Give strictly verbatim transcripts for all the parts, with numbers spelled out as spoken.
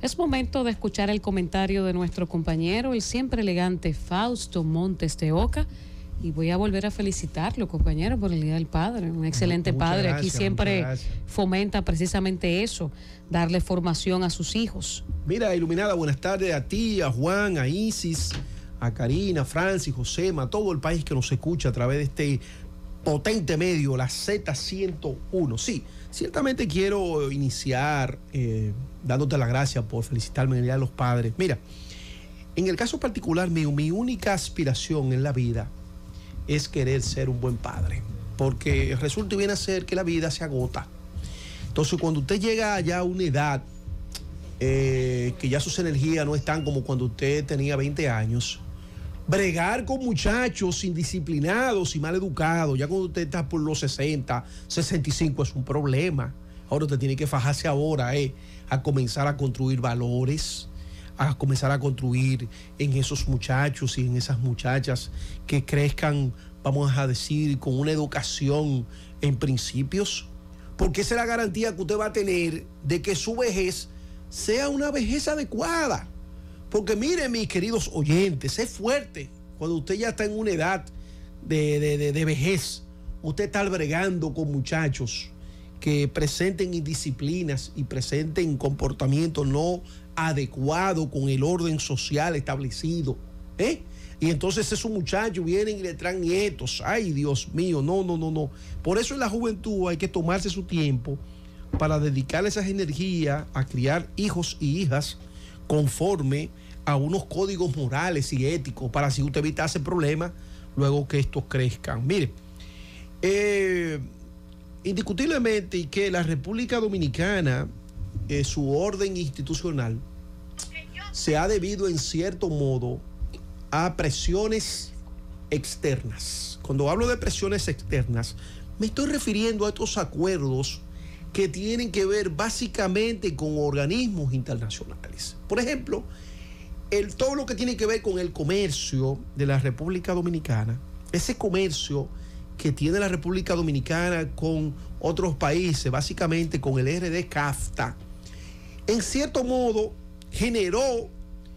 Es momento de escuchar el comentario de nuestro compañero, el siempre elegante Fausto Montes de Oca. Y voy a volver a felicitarlo, compañero, por el Día del Padre. Un excelente muchas padre. gracias, Aquí siempre fomenta precisamente eso, darle formación a sus hijos. Mira, Iluminada, buenas tardes a ti, a Juan, a Isis, a Karina, a Francis, Josema, a todo el país que nos escucha a través de este potente medio, la Z ciento uno. Sí, ciertamente quiero iniciar eh, dándote las gracias por felicitarme en el Día de los Padres. Mira, en el caso particular mío, mi única aspiración en la vida es querer ser un buen padre, porque resulta y viene a ser que la vida se agota. Entonces, cuando usted llega ya a una edad eh, que ya sus energías no están como cuando usted tenía veinte años, bregar con muchachos indisciplinados y mal educados, ya cuando usted está por los sesenta, sesenta y cinco es un problema. Ahora usted tiene que fajarse ahora eh, a comenzar a construir valores, a comenzar a construir en esos muchachos y en esas muchachas que crezcan, vamos a decir, con una educación en principios, porque esa es la garantía que usted va a tener de que su vejez sea una vejez adecuada. Porque miren, mis queridos oyentes, es fuerte cuando usted ya está en una edad de, de, de, de vejez, usted está bregando con muchachos que presenten indisciplinas y presenten comportamientos no adecuado con el orden social establecido, ¿eh? Y entonces esos muchachos vienen y le traen nietos. Ay, Dios mío, no, no, no, no. Por eso en la juventud hay que tomarse su tiempo para dedicarle esas energías a criar hijos y hijas conforme a unos códigos morales y éticos para así usted evitarse problemas luego que estos crezcan. Mire, eh, indiscutiblemente y que la República Dominicana, Eh, su orden institucional se ha debido en cierto modo a presiones externas. Cuando hablo de presiones externas, me estoy refiriendo a estos acuerdos que tienen que ver básicamente con organismos internacionales. Por ejemplo, el, todo lo que tiene que ver con el comercio de la República Dominicana, ese comercio que tiene la República Dominicana con otros países, básicamente con el R D CAFTA, en cierto modo generó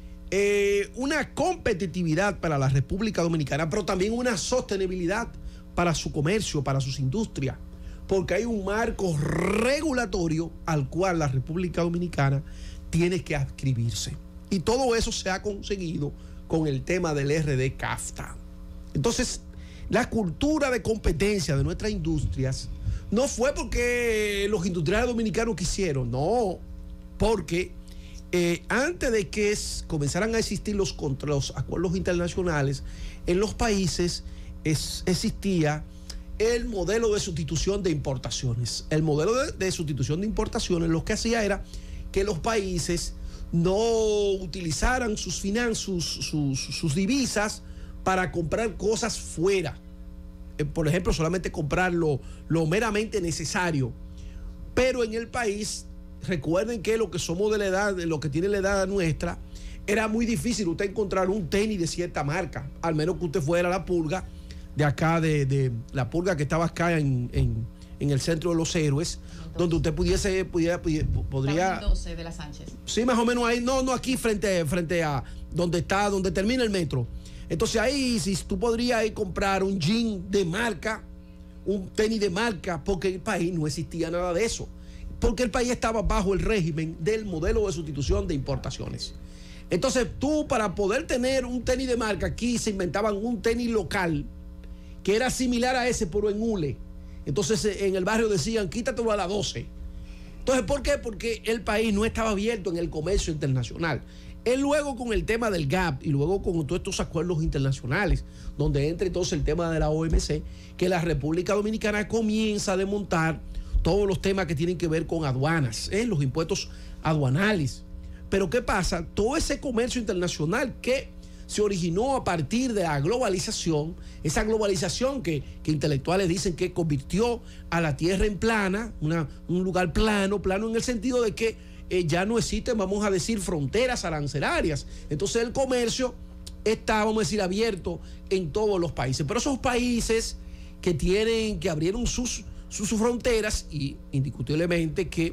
eh, una competitividad para la República Dominicana, pero también una sostenibilidad para su comercio, para sus industrias, porque hay un marco regulatorio al cual la República Dominicana tiene que adscribirse. Y todo eso se ha conseguido con el tema del R D CAFTA. Entonces, la cultura de competencia de nuestras industrias no fue porque los industriales dominicanos quisieron, no, porque eh, antes de que es, comenzaran a existir los, los acuerdos internacionales, en los países es, existía el modelo de sustitución de importaciones. El modelo de, de sustitución de importaciones lo que hacía era que los países no utilizaran sus finanzas, sus, sus, sus divisas para comprar cosas fuera. Eh, por ejemplo, solamente comprar lo, lo meramente necesario. Pero en el país, recuerden que lo que somos de la edad, de lo que tiene la edad nuestra, era muy difícil usted encontrar un tenis de cierta marca, al menos que usted fuera a la pulga de acá, de, de la pulga que estaba acá en, en, en el centro de los héroes, entonces, donde usted pudiese, pudiera, pudiera podría... doce de la Sánchez. Sí, más o menos ahí, no, no, aquí frente, frente a donde está, donde termina el metro. Entonces ahí, si tú podrías ir comprar un jean de marca, un tenis de marca, porque en el país no existía nada de eso. Porque el país estaba bajo el régimen del modelo de sustitución de importaciones. Entonces tú, para poder tener un tenis de marca, aquí se inventaban un tenis local que era similar a ese, pero en hule. Entonces en el barrio decían, quítatelo a las doce. Entonces, ¿por qué? Porque el país no estaba abierto en el comercio internacional. Él luego con el tema del G A P y luego con todos estos acuerdos internacionales, donde entra entonces el tema de la O M C, que la República Dominicana comienza a desmontar todos los temas que tienen que ver con aduanas, ¿eh? Los impuestos aduanales. Pero ¿qué pasa? Todo ese comercio internacional que se originó a partir de la globalización, esa globalización que, que intelectuales dicen que convirtió a la tierra en plana, una, un lugar plano, plano en el sentido de que eh, ya no existen, vamos a decir, fronteras arancelarias. Entonces el comercio está, vamos a decir, abierto en todos los países. Pero esos países que tienen, que abrieron sus, sus fronteras, y indiscutiblemente que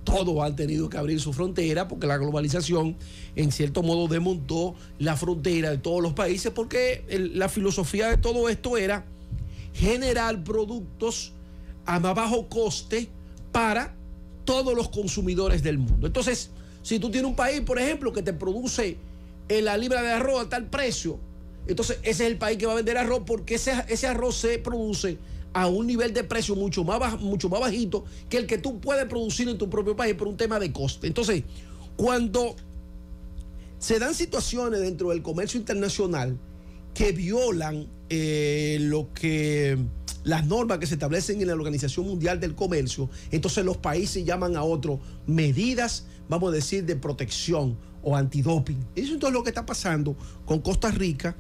todos han tenido que abrir su frontera porque la globalización en cierto modo desmontó la frontera de todos los países, porque el, la filosofía de todo esto era generar productos a más bajo coste para todos los consumidores del mundo. Entonces, si tú tienes un país, por ejemplo, que te produce la libra de arroz a tal precio, entonces ese es el país que va a vender arroz, porque ese, ese arroz se produce a un nivel de precio mucho más, bajo, mucho más bajito que el que tú puedes producir en tu propio país por un tema de coste. Entonces, cuando se dan situaciones dentro del comercio internacional que violan eh, lo que las normas que se establecen en la Organización Mundial del Comercio, entonces los países llaman a otros medidas, vamos a decir, de protección o antidoping. Eso es lo que está pasando con Costa Rica,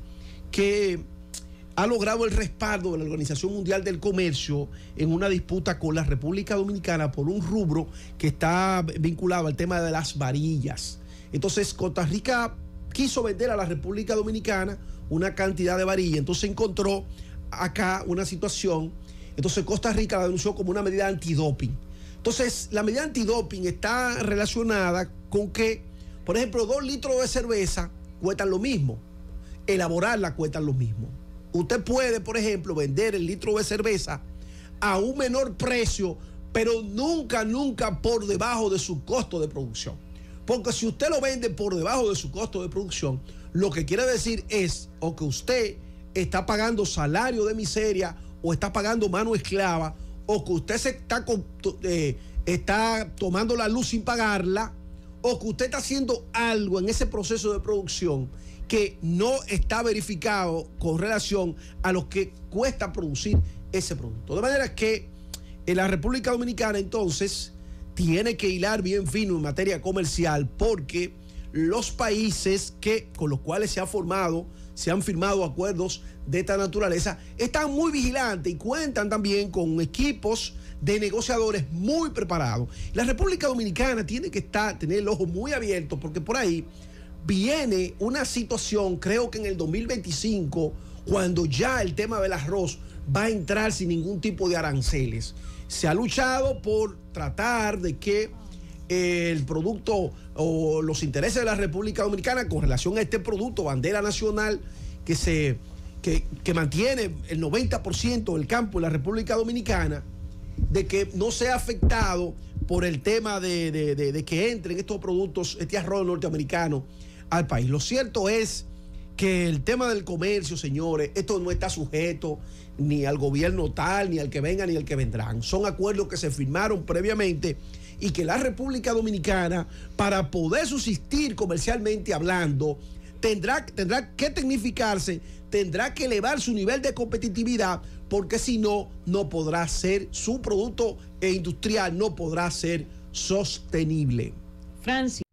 que ha logrado el respaldo de la Organización Mundial del Comercio en una disputa con la República Dominicana por un rubro que está vinculado al tema de las varillas. Entonces, Costa Rica quiso vender a la República Dominicana una cantidad de varillas, entonces encontró acá una situación, entonces Costa Rica la denunció como una medida antidoping. Entonces, la medida antidoping está relacionada con que, por ejemplo, dos litros de cerveza cuestan lo mismo, elaborarla cuestan lo mismo. Usted puede, por ejemplo, vender el litro de cerveza a un menor precio, pero nunca, nunca por debajo de su costo de producción. Porque si usted lo vende por debajo de su costo de producción, lo que quiere decir es o que usted está pagando salario de miseria, o está pagando mano esclava, o que usted se está, eh, está tomando la luz sin pagarla, o que usted está haciendo algo en ese proceso de producción que no está verificado con relación a lo que cuesta producir ese producto. De manera que en la República Dominicana entonces tiene que hilar bien fino en materia comercial, porque los países que, con los cuales se ha formado, se han firmado acuerdos de esta naturaleza, están muy vigilantes y cuentan también con equipos de negociadores muy preparados. La República Dominicana tiene que estar, tener el ojo muy abierto, porque por ahí viene una situación, creo que en el dos mil veinticinco, cuando ya el tema del arroz va a entrar sin ningún tipo de aranceles. Se ha luchado por tratar de que el producto o los intereses de la República Dominicana con relación a este producto, bandera nacional, que, se, que, que mantiene el noventa por ciento del campo de la República Dominicana, de que no sea afectado por el tema de, de, de, de que entren estos productos, este arroz norteamericano al país. Lo cierto es que el tema del comercio, señores, esto no está sujeto ni al gobierno tal, ni al que venga, ni al que vendrán. Son acuerdos que se firmaron previamente y que la República Dominicana, para poder subsistir comercialmente hablando, tendrá, tendrá que tecnificarse, tendrá que elevar su nivel de competitividad, porque si no, no podrá ser, su producto industrial no podrá ser sostenible. Francis.